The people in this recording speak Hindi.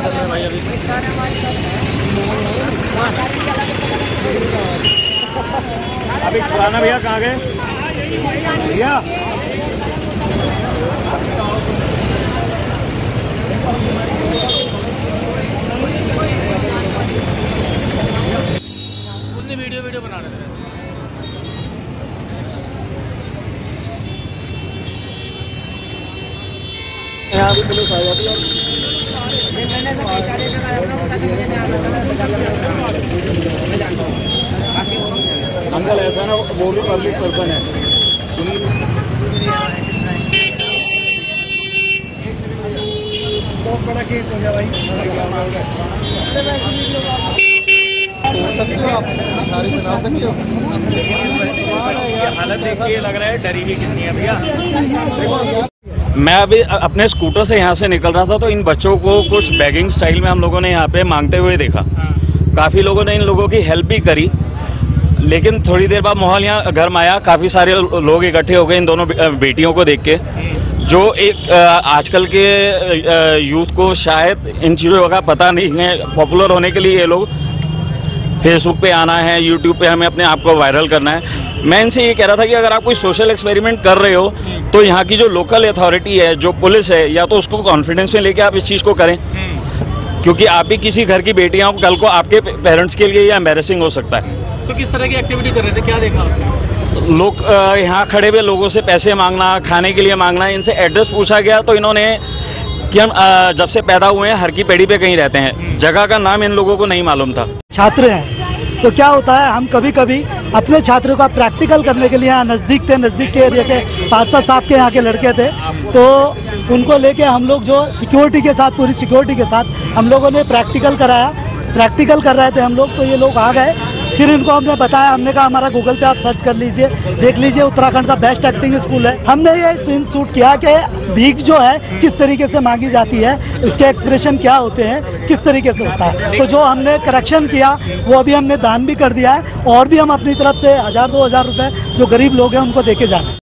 कर रहे हैं भाई अभी? अभी पुराना भैया कहाँ गए भैया? वीडियो बना रहे थे। यहाँ भी पुलिस आ जाती है। अंकल ऐसा ना, वो भी पब्लिक पर्सन है। बहुत बड़ा केस हो गया भाई। सकते हो आप बना सकते हो। हालत देख के लग रहा है डरी भी कितनी है भैया। मैं अभी अपने स्कूटर से यहाँ से निकल रहा था तो इन बच्चों को कुछ बैगिंग स्टाइल में हम लोगों ने यहाँ पे मांगते हुए देखा। काफ़ी लोगों ने इन लोगों की हेल्प भी करी, लेकिन थोड़ी देर बाद माहौल यहाँ गर्म आया। काफ़ी सारे लोग इकट्ठे हो गए इन दोनों बेटियों को देख के, जो एक आजकल के यूथ को शायद इन चीज़ों का पता नहीं है। पॉपुलर होने के लिए ये लोग फेसबुक पे आना है, यूट्यूब पे हमें अपने आप को वायरल करना है। मैं इनसे ये कह रहा था कि अगर आप कोई सोशल एक्सपेरिमेंट कर रहे हो तो यहाँ की जो लोकल अथॉरिटी है, जो पुलिस है, या तो उसको कॉन्फिडेंस में लेके आप इस चीज़ को करें, क्योंकि आप भी किसी घर की बेटियाँ हो, कल को आपके पेरेंट्स के लिए ये एम्बैरेसिंग हो सकता है। तो किस तरह की एक्टिविटी कर रहे थे, क्या देखा आपने? लोग यहाँ खड़े हुए लोगों से पैसे मांगना, खाने के लिए मांगना। इनसे एड्रेस पूछा गया तो इन्होंने कि हम जब से पैदा हुए हैं हर की पेड़ी पे कहीं रहते हैं, जगह का नाम इन लोगों को नहीं मालूम था। छात्र हैं तो क्या होता है, हम कभी कभी अपने छात्रों का प्रैक्टिकल करने के लिए यहाँ नज़दीक के एरिया के पार्षद साहब के यहाँ के लड़के थे, तो उनको लेके हम लोग जो सिक्योरिटी के साथ, पूरी सिक्योरिटी के साथ हम लोगों ने प्रैक्टिकल कराया। प्रैक्टिकल कर रहे थे हम लोग, तो ये लोग आ गए। फिर इनको हमने बताया, हमने कहा हमारा गूगल पे आप सर्च कर लीजिए, देख लीजिए उत्तराखंड का बेस्ट एक्टिंग स्कूल है। हमने ये सीन शूट किया कि भीख जो है किस तरीके से मांगी जाती है, उसके एक्सप्रेशन क्या होते हैं, किस तरीके से होता है। तो जो हमने करेक्शन किया वो अभी हमने दान भी कर दिया है, और भी हम अपनी तरफ से 1000-2000 रुपये जो गरीब लोग हैं उनको देके जाना है।